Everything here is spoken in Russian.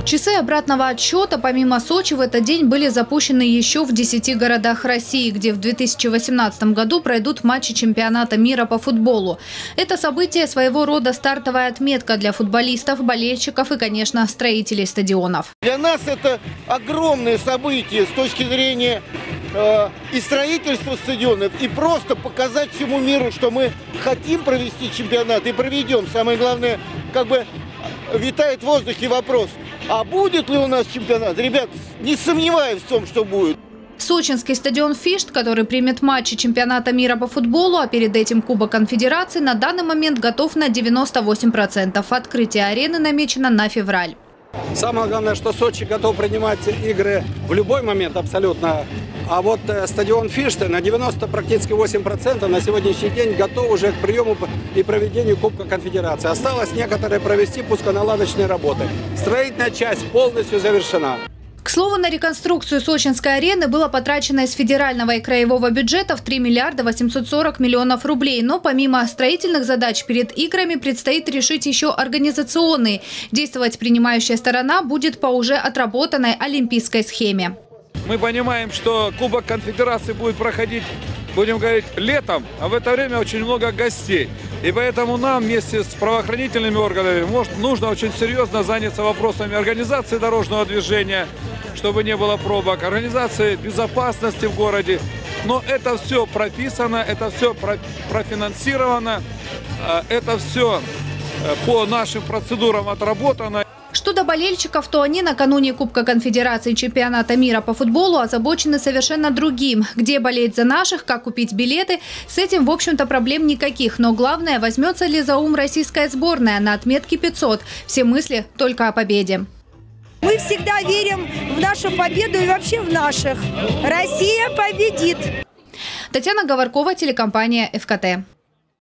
Часы обратного отсчета помимо Сочи в этот день были запущены еще в 10 городах России, где в 2018 году пройдут матчи чемпионата мира по футболу. Это событие своего рода стартовая отметка для футболистов, болельщиков и, конечно, строителей стадионов. Для нас это огромное событие с точки зрения и строительства стадионов, и просто показать всему миру, что мы хотим провести чемпионат и проведем. Самое главное, витает в воздухе вопрос, а будет ли у нас чемпионат? Ребят, не сомневаюсь в том, что будет. Сочинский стадион «Фишт», который примет матчи чемпионата мира по футболу, а перед этим Кубок Конфедерации, на данный момент готов на 98%. Открытие арены намечено на февраль. Самое главное, что Сочи готов принимать игры в любой момент абсолютно. А вот стадион «Фишт» на практически 8% на сегодняшний день готов уже к приему и проведению Кубка Конфедерации. Осталось некоторые провести пусконаладочные работы. Строительная часть полностью завершена. К слову, на реконструкцию Сочинской арены было потрачено из федерального и краевого бюджетов 3 миллиарда 840 миллионов рублей. Но помимо строительных задач перед играми предстоит решить еще организационные. Действовать принимающая сторона будет по уже отработанной олимпийской схеме. Мы понимаем, что Кубок Конфедерации будет проходить, будем говорить, летом, а в это время очень много гостей. И поэтому нам вместе с правоохранительными органами нужно очень серьезно заняться вопросами организации дорожного движения, чтобы не было пробок, организации безопасности в городе. Но это все прописано, это все профинансировано, это все по нашим процедурам отработано. Что до болельщиков, то они накануне Кубка Конфедерации чемпионата мира по футболу озабочены совершенно другим. Где болеть за наших, как купить билеты, с этим, в общем-то, проблем никаких. Но главное, возьмется ли за ум российская сборная на отметке 500. Все мысли только о победе. Мы всегда верим в нашу победу и вообще в наших. Россия победит! Татьяна Говоркова, телекомпания ФКТ.